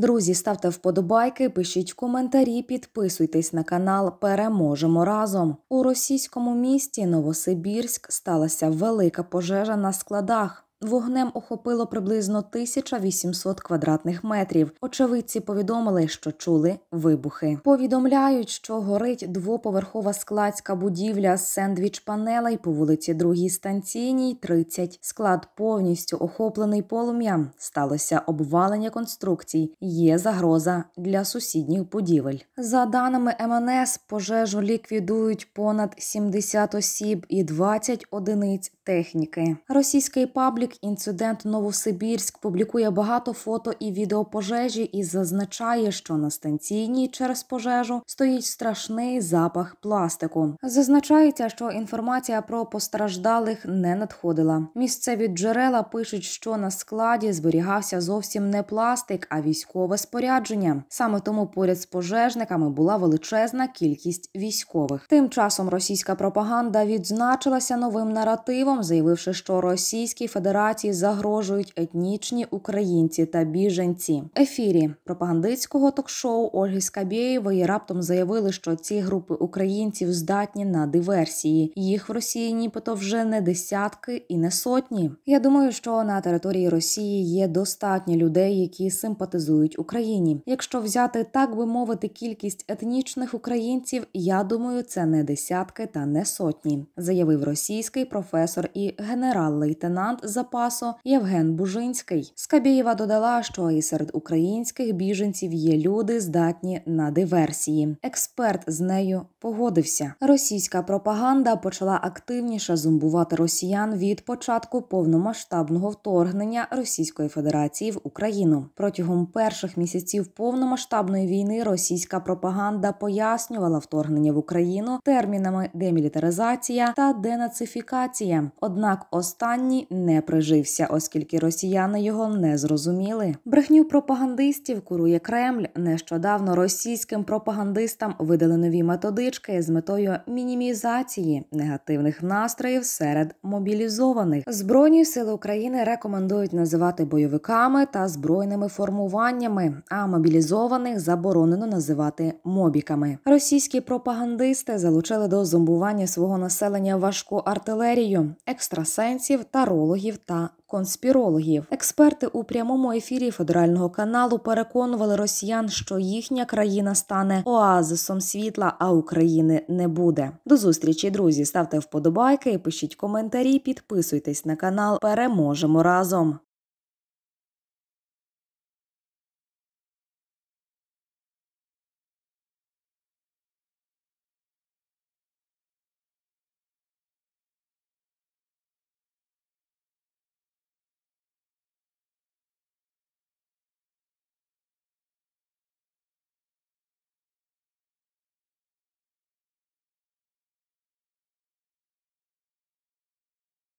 Друзі, ставте вподобайки, пишіть коментарі, підписуйтесь на канал «Переможемо разом». У російському місті Новосибірськ сталася велика пожежа на складах. Вогнем охопило приблизно 1800 квадратних метрів. Очевидці повідомили, що чули вибухи. Повідомляють, що горить двоповерхова складська будівля з сендвіч-панелей по вулиці 2-й станційній, 30. Склад повністю охоплений полум'ям. Сталося обвалення конструкцій. Є загроза для сусідніх будівель. За даними МНС, пожежу ліквідують понад 70 осіб і 20 одиниць техніки. Російський паблік «Інцидент Новосибірськ» публікує багато фото і відео пожежі і зазначає, що на станційній через пожежу стоїть страшний запах пластику. Зазначається, що інформація про постраждалих не надходила. Місцеві джерела пишуть, що на складі зберігався зовсім не пластик, а військове спорядження. Саме тому поряд з пожежниками була величезна кількість військових. Тим часом російська пропаганда відзначилася новим наративом, заявивши, що Російській Федерації загрожують етнічні українці та біженці. В ефірі пропагандистського ток-шоу Ольги Скабєєвої раптом заявили, що ці групи українців здатні на диверсії. Їх в Росії нібито вже не десятки і не сотні. Я думаю, що на території Росії є достатньо людей, які симпатизують Україні. Якщо взяти, так би мовити, кількість етнічних українців, я думаю, це не десятки та не сотні, заявив російський професор і генерал-лейтенант запасу Євген Бужинський. Скабєєва додала, що і серед українських біженців є люди, здатні на диверсії. Експерт з нею погодився. Російська пропаганда почала активніше зомбувати росіян від початку повномасштабного вторгнення Російської Федерації в Україну. Протягом перших місяців повномасштабної війни російська пропаганда пояснювала вторгнення в Україну термінами демілітаризація та денацифікація. Однак останній не прижився, оскільки росіяни його не зрозуміли. Брехню пропагандистів курує Кремль. Нещодавно російським пропагандистам видали нові методички з метою мінімізації негативних настроїв серед мобілізованих. Збройні сили України рекомендують називати бойовиками та збройними формуваннями, а мобілізованих заборонено називати мобіками. Російські пропагандисти залучили до зомбування свого населення важку артилерію, екстрасенсів, тарологів та конспірологів. Експерти у прямому ефірі федерального каналу переконували росіян, що їхня країна стане оазисом світла, а України не буде. До зустрічі, друзі! Ставте вподобайки, пишіть коментарі, підписуйтесь на канал. Переможемо разом!